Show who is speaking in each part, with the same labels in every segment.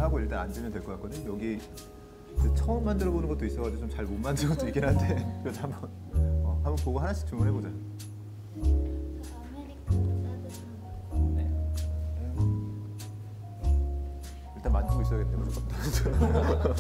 Speaker 1: 하고 일단 앉으면 될 것 같거든. 여기 처음 만들어 보는 것도 있어가지고 좀 잘 못 만든 것도 있긴 한데 그래도 한번 보고 하나씩 주문해 보자. 일단 만들고 있어야겠네. 무조건.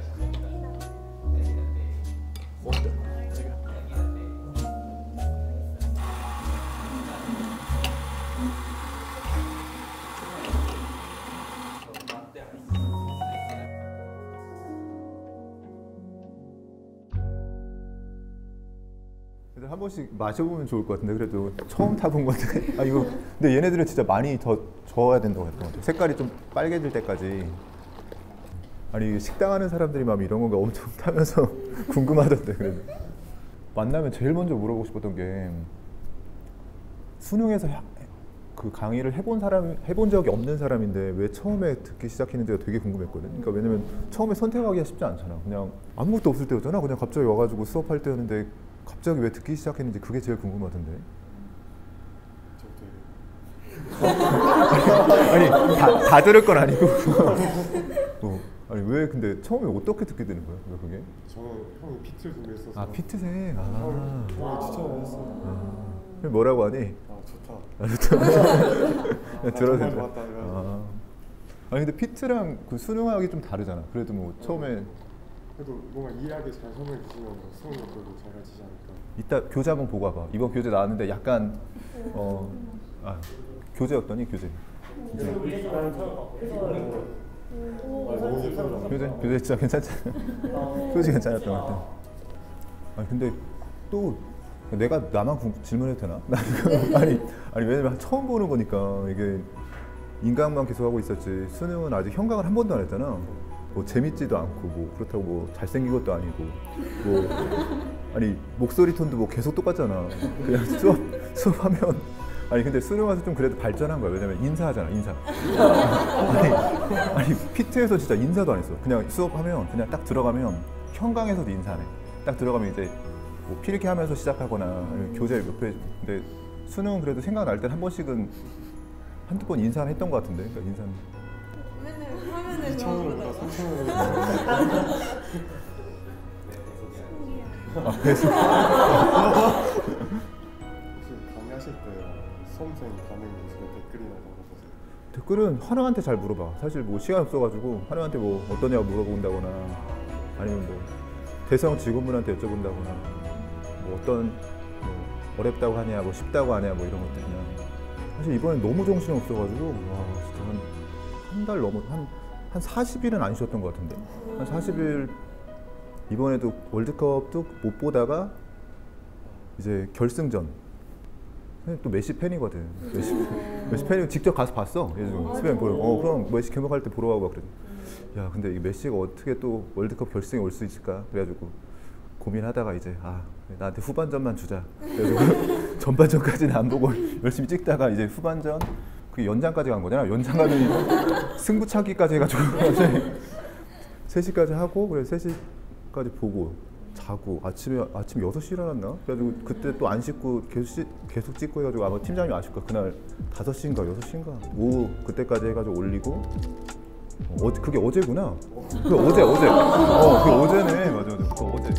Speaker 1: 한 번씩 마셔보면 좋을 것 같은데 그래도 처음 타본 건데 이거 근데 얘네들은 진짜 많이 더 저어야 된다고 했던 것 같아요. 색깔이 좀 빨개질 때까지. 아니 식당 하는 사람들이 막 이런 건가 엄청 타면서 궁금하던데. 그래도 만나면 제일 먼저 물어보고 싶었던 게 수능에서 그 강의를 해본 적이 없는 사람인데 왜 처음에 듣기 시작했는지가 되게 궁금했거든. 그러니까 왜냐면 처음에 선택하기가 쉽지 않잖아. 그냥 아무것도 없을 때였잖아. 그냥 갑자기 와가지고 수업할 때였는데 갑자기 왜 듣기 시작했는지 그게 제일 궁금하던데. 아니 다 들을 건 아니고. 아니 왜 근데 처음에 어떻게 듣게 되는 거야? 그게?
Speaker 2: 저는 형이 피트 준비했어서.
Speaker 1: 아 피트생.
Speaker 2: 형이 추천을 했어.
Speaker 1: 뭐라고 하니?
Speaker 2: 좋다.
Speaker 1: 들어도
Speaker 2: 정말
Speaker 1: 된다.
Speaker 2: 좋았다.
Speaker 1: 아니 근데 피트랑 그 수능하기 좀 다르잖아. 그래도 뭐 처음에
Speaker 2: 그래도 뭔가 이해하게 잘 설명해 주시면 수능도 그래도 잘 가지지 않을까.
Speaker 1: 이따 교재 한번 보고 와봐. 이번 교재 나왔는데 약간 교재였더니 교재. 교재 진짜 괜찮잖아. 교재 괜찮았던 것 같아. 아니 근데 또 내가 나만 질문해도 되나? 아니 왜냐면 처음 보는 거니까 이게 인강만 계속 하고 있었지 수능은 아직 현강을 한 번도 안 했잖아. 뭐 재밌지도 않고 뭐 그렇다고 뭐 잘생긴 것도 아니고 뭐 아니 목소리 톤도 뭐 계속 똑같잖아. 그냥 수업하면 아니 근데 수능 와서 좀 그래도 발전한 거야. 왜냐면 인사하잖아 인사. 아니 피트에서 진짜 인사도 안 했어. 그냥 수업하면 그냥 딱 들어가면 현강에서도 인사하네. 딱 들어가면 이제 뭐 필기 하면서 시작하거나 아니면 교재 옆에. 근데 수능은 그래도 생각날 때 한 번씩은 한두 번 인사는 했던 것 같은데. 그러니까 인사는
Speaker 2: 맨날 2,000원보다 3,000원.
Speaker 1: 그래서
Speaker 2: 혹시 강의하실 때 수험생 반응 보시면 댓글이나 이런 거 보세요?
Speaker 1: 댓글은 환영한테 잘 물어봐. 사실 뭐 시간 없어가지고 환영한테 뭐 어떠냐고 물어본다거나 아니면 뭐 대상 직원분한테 여쭤본다거나 뭐 어떤 뭐 어렵다고 하냐 뭐 쉽다고 하냐 뭐 이런 것들. 그냥 사실 이번엔 너무 정신이 없어가지고 와 진짜 한 달 넘어 한 40일은 안 쉬었던 것 같은데. 한 40일. 이번에도 월드컵도 못 보다가 이제 결승전. 또 메시 팬이거든. 메시 팬이 직접 가서 봤어. 요즘 스페인 보러. 그럼 메시 개막할 때 보러 가고 그래. 야 근데 이 메시가 어떻게 또 월드컵 결승에 올 수 있을까? 그래가지고 고민하다가 이제 나한테 후반전만 주자. 그래가지고 전반전까지는 안 보고 열심히 찍다가 이제 후반전 그 연장까지 간 거잖아. 연장 가면 승부차기까지 해가지고 3시까지 하고 그래서 3시까지 보고 자고 아침에 6시 일어났나? 그래가지고 그때 또 안 씻고 계속 찍고 해가지고 아마 팀장님이 아실 거야. 그날 5시인가 6시인가 오후 그때까지 해가지고 올리고. 그게 어제구나. 그게 어제. 그게 어제네. 맞아. 그거 어제.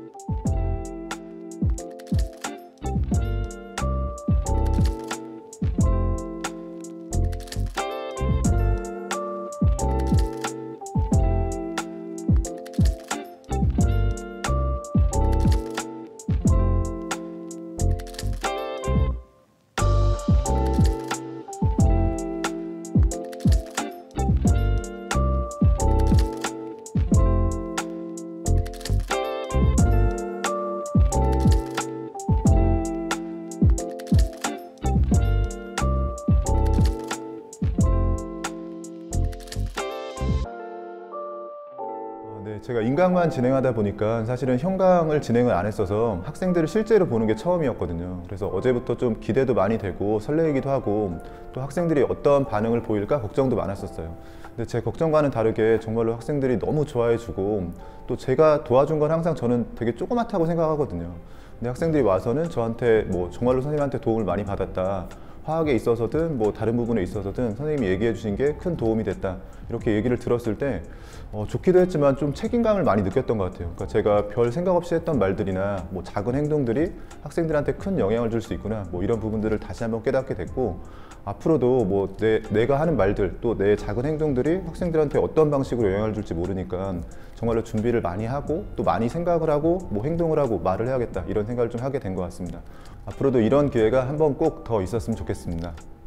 Speaker 1: 제가 인강만 진행하다 보니까 사실은 현강을 진행을 안 했어서 학생들을 실제로 보는 게 처음이었거든요. 그래서 어제부터 좀 기대도 많이 되고 설레기도 하고 또 학생들이 어떤 반응을 보일까 걱정도 많았었어요. 근데 제 걱정과는 다르게 정말로 학생들이 너무 좋아해 주고 또 제가 도와준 건 항상 저는 되게 조그맣다고 생각하거든요. 근데 학생들이 와서는 저한테 뭐 정말로 선생님한테 도움을 많이 받았다. 화학에 있어서든 뭐 다른 부분에 있어서든 선생님이 얘기해 주신 게 큰 도움이 됐다. 이렇게 얘기를 들었을 때 좋기도 했지만 좀 책임감을 많이 느꼈던 것 같아요. 그러니까 제가 별 생각 없이 했던 말들이나 뭐 작은 행동들이 학생들한테 큰 영향을 줄 수 있구나, 뭐 이런 부분들을 다시 한번 깨닫게 됐고, 앞으로도 뭐 내가 하는 말들 또 내 작은 행동들이 학생들한테 어떤 방식으로 영향을 줄지 모르니까 정말로 준비를 많이 하고 또 많이 생각을 하고 뭐 행동을 하고 말을 해야겠다, 이런 생각을 좀 하게 된 것 같습니다. 앞으로도 이런 기회가 한 번 꼭 더 있었으면 좋겠습니다.